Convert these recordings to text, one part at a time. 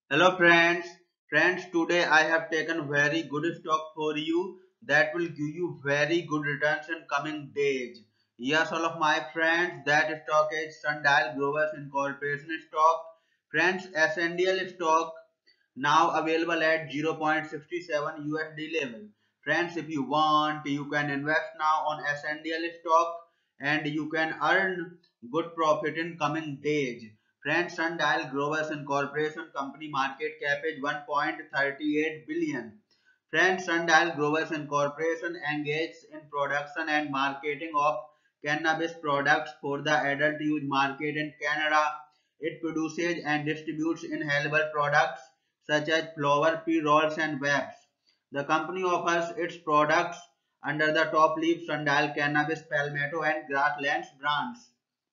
Hello friends. Today I have taken very good stock for you that will give you very good returns in coming days. Yes, all of my friends, that stock is Sundial Growers Incorporation stock. Friends, SNDL stock now available at 0.67 USD level. Friends, if you want, you can invest now on SNDL stock and you can earn good profit in coming days. Friends, Sundial Growers Incorporation company market cap is 1.38 billion. Friends, Sundial Growers Incorporation engages in production and marketing of cannabis products for the adult use market in Canada. It produces and distributes inhalable products such as flower, pre-rolls and vapes. The company offers its products under the Top Leaf, Sundial Cannabis, Palmetto and Grasslands brands.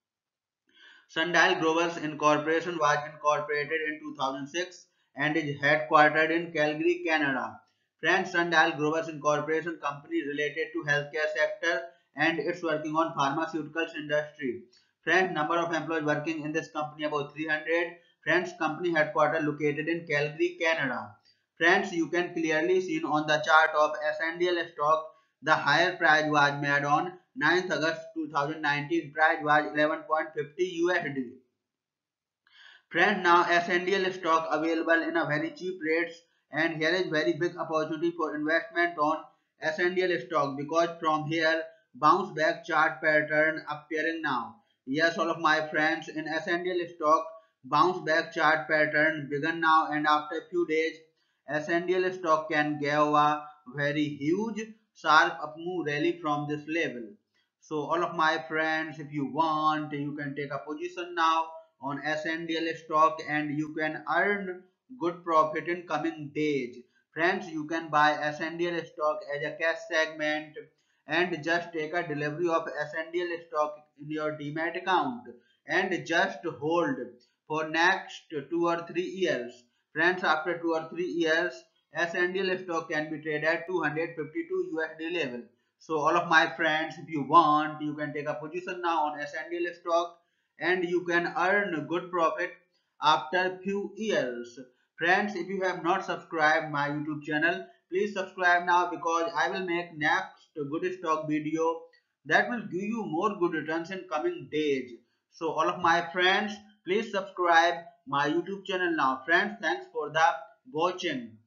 Sundial Growers Incorporation was incorporated in 2006 and is headquartered in Calgary, Canada. Friends, Sundial Growers Incorporation company related to healthcare sector and it's working on pharmaceuticals industry. Friends, number of employees working in this company about 300. Friends, company headquarters located in Calgary, Canada. Friends, you can clearly see on the chart of SNDL stock the higher price was made on 9th August 2019. Price was 11.50 USD. Friends, now SNDL stock available in a very cheap rates and here is very big opportunity for investment on SNDL stock because from here bounce back chart pattern appearing now. Yes, all of my friends, in SNDL stock bounce back chart pattern begun now and after a few days SNDL stock can give a very huge sharp up move rally from this level. So all of my friends, if you want, you can take a position now on SNDL stock and you can earn good profit in coming days. Friends, you can buy SNDL stock as a cash segment and just take a delivery of SNDL stock in your demat account and just hold for next 2 or 3 years. Friends, after 2 or 3 years, SNDL stock can be traded at 252 USD level. So all of my friends, if you want, you can take a position now on SNDL stock and you can earn good profit after few years. Friends, if you have not subscribed my YouTube channel, please subscribe now because I will make next good stock video that will give you more good returns in coming days. So all of my friends, please subscribe my YouTube channel now. Friends, thanks for the watching.